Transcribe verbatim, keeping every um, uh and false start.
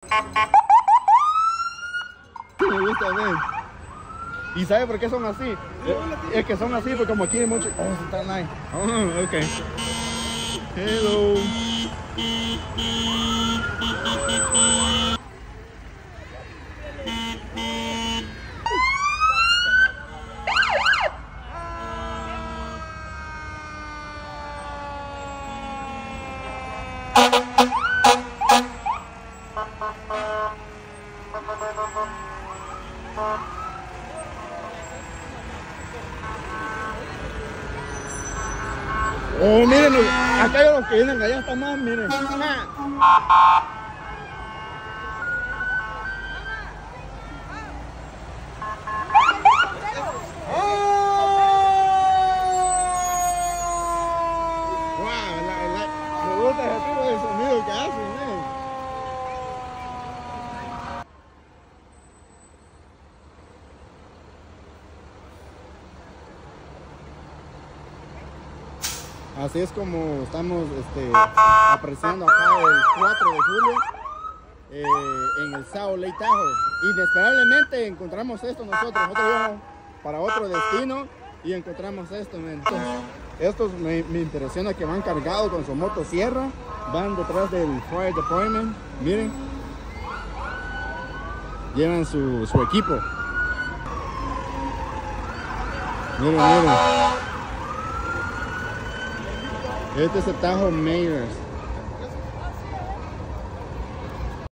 Me gusta ver. ¿Y sabe por qué son así? Es que son así porque como aquí hay mucho... Oh, está nice. Oh, ok. Hello. Oh, miren, acá hay los que vienen allá hasta más, miren. Me gusta ese tipo de sonido que hacen, ¿eh? Así es como estamos este, apreciando acá el cuatro de julio eh, en el South Lake Tahoe. Inesperadamente encontramos esto nosotros. Nosotros íbamos para otro destino y encontramos esto, man. Estos me, me impresiona que van cargados con su motosierra. Van detrás del Fire Department. Miren. Llevan su, su equipo. Miren, miren. Este es el Tahoe Mayors.